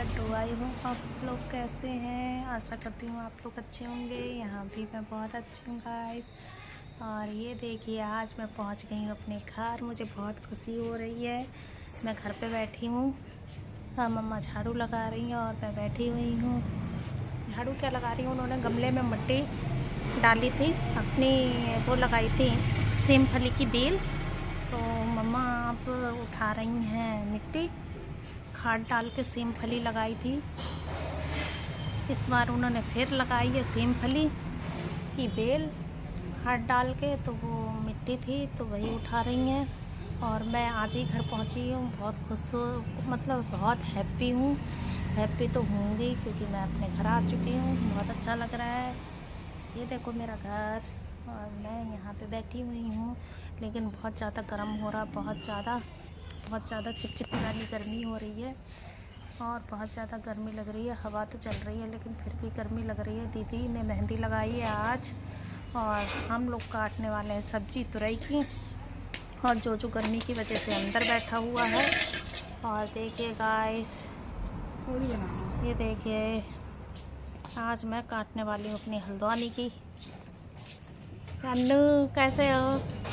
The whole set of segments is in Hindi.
तो आई हूँ। आप लोग कैसे हैं? आशा करती हूँ आप लोग अच्छे होंगे। यहाँ भी मैं बहुत अच्छी हूँ गाइस। और ये देखिए आज मैं पहुँच गई हूँ अपने घर। मुझे बहुत खुशी हो रही है। मैं घर पे बैठी हूँ। हाँ, मम्मा झाड़ू लगा रही हैं और मैं बैठी हुई हूँ। झाड़ू क्या लगा रही हूँ, उन्होंने गमले में मिट्टी डाली थी, अपनी वो लगाई थी सेमफली की बेल। तो मम्मा अब उठा रही हैं मिट्टी, खाद डाल के सेमफली लगाई थी। इस बार उन्होंने फिर लगाई है सेमफली की बेल खाद डाल के, तो वो मिट्टी थी तो वही उठा रही हैं। और मैं आज ही घर पहुंची हूँ। बहुत खुश हूँ, मतलब बहुत हैप्पी हूँ। हैप्पी तो होंगी क्योंकि मैं अपने घर आ चुकी हूँ। बहुत अच्छा लग रहा है। ये देखो मेरा घर और मैं यहाँ पे बैठी हुई हूँ। लेकिन बहुत ज़्यादा गर्म हो रहा, बहुत ज़्यादा चिपचिपी वाली गर्मी हो रही है और बहुत ज़्यादा गर्मी लग रही है। हवा तो चल रही है लेकिन फिर भी गर्मी लग रही है। दीदी ने मेहंदी लगाई है आज और हम लोग काटने वाले हैं सब्जी तुरई की। और जो गर्मी की वजह से अंदर बैठा हुआ है। और देखिए गाइस, ये देखिए आज मैं काटने वाली हूँ अपनी हल्द्वानी की। अन्नू कैसे हो?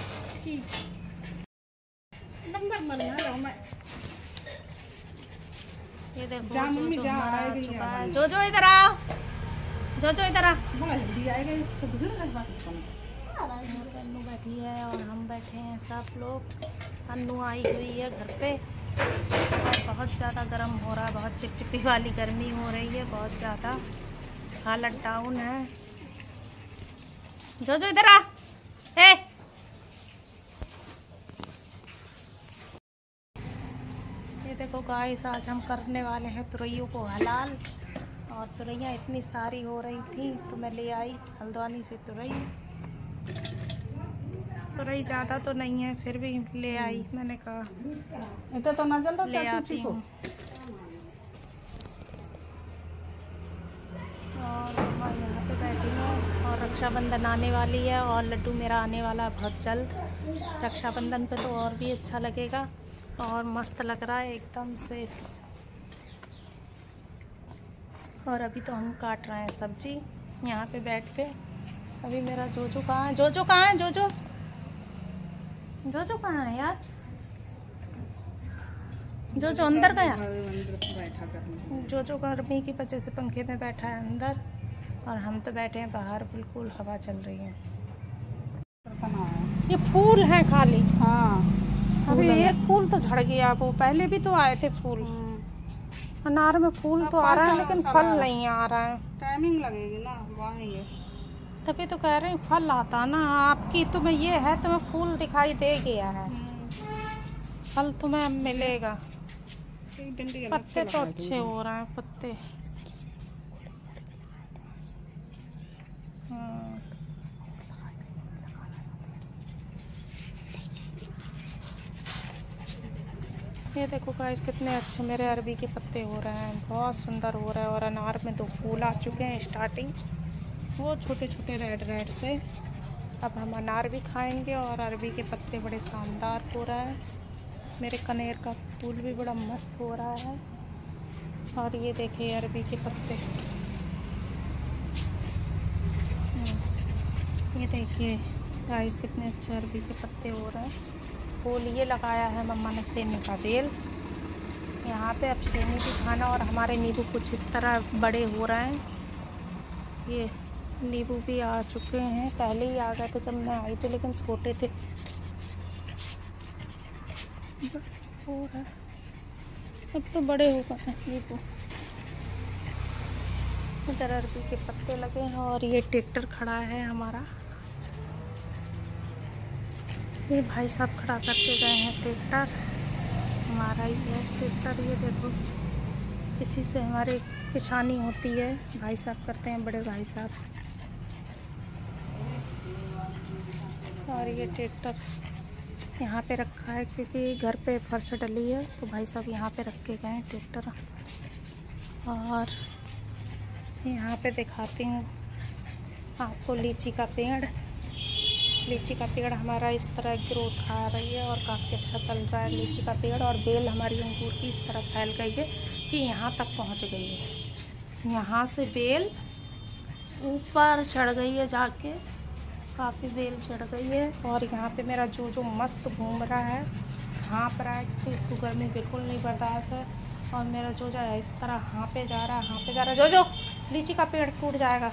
ये देखो जो हमारा आ चुका है। जो इधर आओ, जो इधर आ। अन्नू बैठी है और हम बैठे हैं सब लोग। अन्नू आई हुई है घर पे और बहुत ज़्यादा गर्म हो रहा है। बहुत चिपचिपी वाली गर्मी हो रही है, बहुत ज़्यादा हालत डाउन है। जो इधर आ। ये देखो गाइस, आज हम करने वाले हैं तुरैयों को हलाल। और तुरैयाँ इतनी सारी हो रही थी तो मैं ले आई हल्द्वानी से तुरई। तुरई ज़्यादा तो नहीं है फिर भी ले आई। मैंने कहा तो ले आती हूँ। और मम्मा यहाँ पे बैठी है और रक्षाबंधन आने वाली है और लड्डू मेरा आने वाला है बहुत जल्द। रक्षाबंधन पे तो और भी अच्छा लगेगा और मस्त लग रहा है एकदम से। और अभी तो हम काट रहे हैं सब्जी यहाँ पे बैठ के। अभी मेरा जो कहाँ है? जो कहाँ है? जो कहाँ है यार? जो अंदर गया। जो गर्मी की वजह से पंखे में बैठा है अंदर और हम तो बैठे हैं बाहर, बिल्कुल हवा चल रही है। ये फूल है खाली। हाँ, अभी एक फूल तो झड़ गया। वो पहले भी तो आए थे फूल। अनार में फूल तो आ रहा है लेकिन फल नहीं आ रहा है। टाइमिंग लगेगी ना, आएंगे तभी तो कह रहे हैं फल आता ना। आपकी तुम्हें ये है, तुम्हें फूल दिखाई दे गया है, फल तुम्हें अब मिलेगा। पत्ते तो अच्छे हो रहे हैं पत्ते। ये देखो गाइस कितने अच्छे मेरे अरबी के पत्ते हो रहे हैं, बहुत सुंदर हो रहा है। और अनार में 2 फूल आ चुके हैं स्टार्टिंग, वो छोटे छोटे रेड से। अब हम अनार भी खाएंगे और अरबी के पत्ते बड़े शानदार हो रहा है। मेरे कनेर का फूल भी बड़ा मस्त हो रहा है। और ये देखिए अरबी के पत्ते, ये देखिए गाइस कितने अच्छे अरबी के पत्ते हो रहे हैं। फूल ये लगाया है मम्मा ने सेमी का बेल यहाँ पे। अब सेमी भी खाना। और हमारे नींबू कुछ इस तरह बड़े हो रहे हैं। ये नींबू भी आ चुके हैं, पहले ही आ गए थे जब मैं आई थी लेकिन छोटे थे। हो रहा है, अब तो बड़े हो गए हैं नींबू। इधर अरबी के पत्ते लगे हैं और ये ट्रैक्टर खड़ा है हमारा। ये भाई साहब खड़ा करके गए हैं ट्रैक्टर, हमारा ही है ट्रैक्टर। ये देखो किसी से हमारी किसानी होती है, भाई साहब करते हैं, बड़े भाई साहब। और ये ट्रैक्टर यहाँ पे रखा है क्योंकि घर पे फर्श डली है तो भाई साहब यहाँ पे रख के गए हैं ट्रैक्टर। और यहाँ पे दिखाती हूँ आपको लीची का पेड़। लीची का पेड़ हमारा इस तरह ग्रोथ आ रही है और काफ़ी अच्छा चल रहा है लीची का पेड़। और बेल हमारी अंगूर की इस तरह फैल गई है देखिए यहाँ तक पहुँच गई है। यहाँ से बेल ऊपर चढ़ गई है, जाके काफ़ी बेल चढ़ गई है। और यहाँ पे मेरा जो मस्त घूम रहा है, हाँप रहा है क्योंकि इसको गर्मी बिल्कुल नहीं बर्दाश्त है। और मेरा जो है इस तरह हाँपे जा रहा है, हाँपे जा रहा है। जो लीची का पेड़ टूट जाएगा।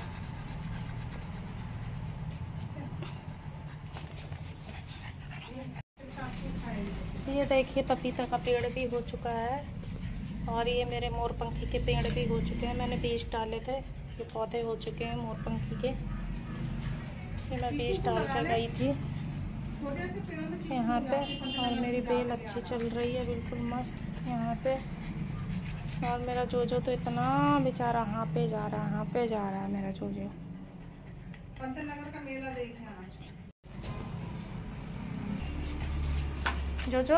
ये देखिए पपीता का पेड़ भी हो चुका है। और ये मेरे मोरपंखी के पेड़ भी हो चुके हैं। मैंने बीज डाले थे, ये पौधे हो चुके हैं मोरपंखी के। ये मैं बीज डाल कर गई थी यहाँ पे। और मेरी बेल अच्छी चल रही है, बिल्कुल मस्त यहाँ पे। और मेरा जो तो इतना बेचारा यहाँ पे जा रहा है मेरा जो। पंतनगर का मेला देखना जो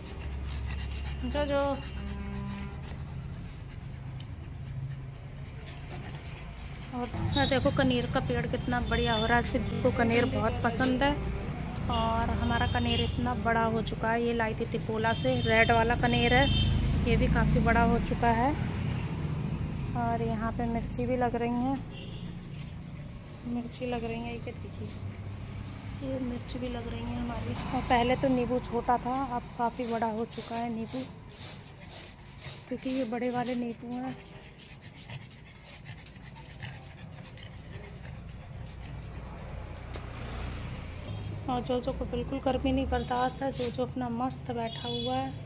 और देखो कनेर का पेड़ कितना बढ़िया हो रहा है। सिर्फ को कनेर बहुत पसंद है और हमारा कनेर इतना बड़ा हो चुका है। ये लाई थी तिपोला से, रेड वाला कनेर है, ये भी काफ़ी बड़ा हो चुका है। और यहाँ पे मिर्ची भी लग रही हैं, ये देखिए, ये मिर्च भी लग रही है हमारी। और पहले तो नींबू छोटा था, अब काफ़ी बड़ा हो चुका है नींबू, क्योंकि ये बड़े वाले नींबू हैं। और जो को बिल्कुल गर्मी नहीं बर्दाश्त है, जो अपना मस्त बैठा हुआ है।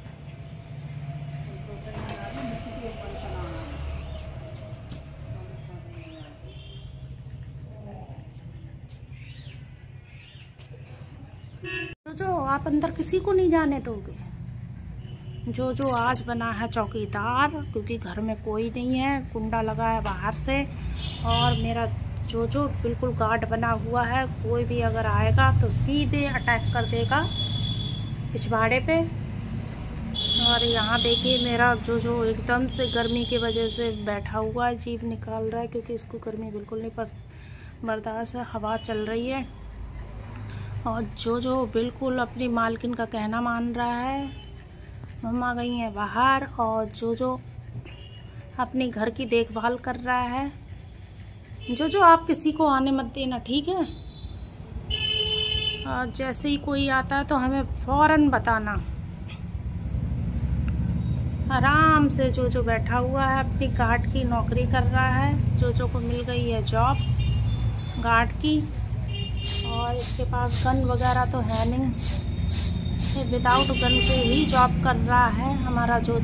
जो आप अंदर किसी को नहीं जाने दोगे। जो आज बना है चौकीदार, क्योंकि घर में कोई नहीं है, कुंडा लगा है बाहर से। और मेरा जो बिल्कुल गार्ड बना हुआ है, कोई भी अगर आएगा तो सीधे अटैक कर देगा पिछवाड़े पे। और यहाँ देखिए मेरा जो एकदम से गर्मी की वजह से बैठा हुआ है, जीभ निकाल रहा है, क्योंकि इसको गर्मी बिल्कुल नहीं बर्दाश्त है। हवा चल रही है। और जो बिल्कुल अपनी मालकिन का कहना मान रहा है। मम्मा गई हैं बाहर, और जो अपने घर की देखभाल कर रहा है। जो आप किसी को आने मत देना, ठीक है? और जैसे ही कोई आता है तो हमें फ़ौरन बताना। आराम से जो बैठा हुआ है, अपनी गार्ड की नौकरी कर रहा है। जो को मिल गई है जॉब गार्ड की, और इसके पास गन वगैरह तो है नहीं, ये विदाउट गन के ही जॉब कर रहा है हमारा जो।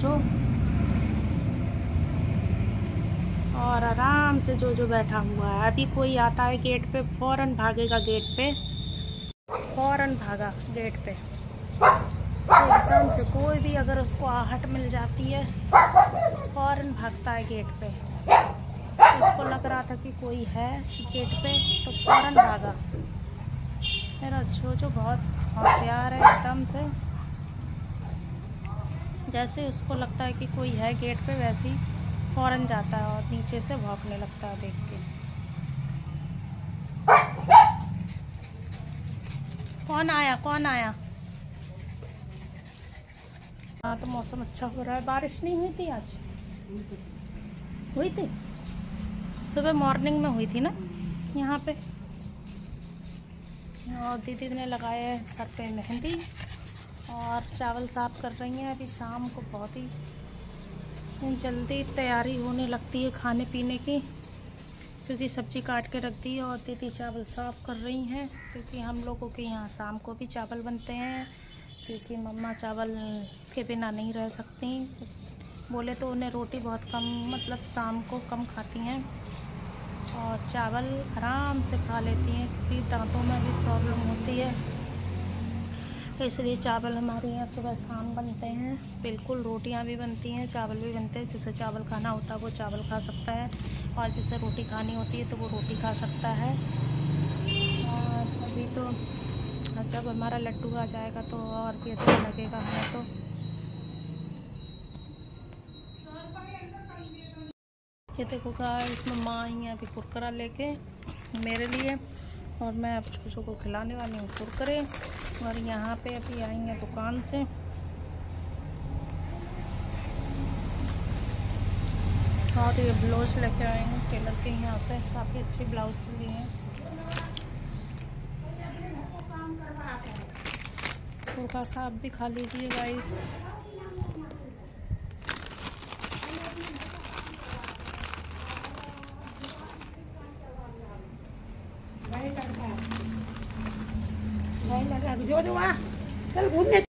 और आराम से जो बैठा हुआ है। अभी कोई आता है गेट पे, फ़ौरन भागेगा गेट पे, फ़ौरन भागा गेट पे। तो एकदम से कोई भी अगर उसको आहट मिल जाती है, फ़ौरन भागता है गेट पे। उसको लग रहा था कि कोई है गेट पे, तो फ़ौरन भागा। मेरा जो बहुत होशियार है, एकदम से जैसे उसको लगता है कि कोई है गेट पे, वैसे ही फ़ौरन जाता है और नीचे से भौंकने लगता है देख के। कौन आया? हाँ, तो मौसम अच्छा हो रहा है। बारिश नहीं हुई थी आज? हुई थी, सुबह मॉर्निंग में हुई थी ना यहाँ पे। और दीदी ने लगाए है सर पे मेहंदी, और चावल साफ़ कर रही हैं। अभी शाम को बहुत ही जल्दी तैयारी होने लगती है खाने पीने की, क्योंकि सब्ज़ी काट के रख दी और दीदी चावल साफ़ कर रही हैं। क्योंकि हम लोगों के यहाँ शाम को भी चावल बनते हैं, क्योंकि मम्मा चावल के बिना नहीं रह सकती। बोले तो उन्हें रोटी बहुत कम, मतलब शाम को कम खाती हैं, और चावल आराम से खा लेती हैं, क्योंकि दांतों में भी प्रॉब्लम होती है। इसलिए चावल हमारे यहाँ सुबह शाम बनते हैं। बिल्कुल, रोटियां भी बनती हैं, चावल भी बनते हैं। जिसे चावल खाना होता है वो चावल खा सकता है, और जिसे रोटी खानी होती है तो वो रोटी खा सकता है। और अभी तो जब हमारा लड्डू आ जाएगा तो और भी अच्छा लगेगा हमें तो। ये देखो गाइस, मम्मा आई हैं अभी कुरकुरा लेके मेरे लिए, और मैं अब छोटू को खिलाने वाली हूँ कुरकुरे। और यहाँ पे अभी आई हैं दुकान से। और ये ब्लाउज लेके आए हैं टेलर के यहाँ पे, काफ़ी अच्छे ब्लाउज लिए हैं। फुल्का का आप भी खा लीजिए गाइस। जो जो चल घूमने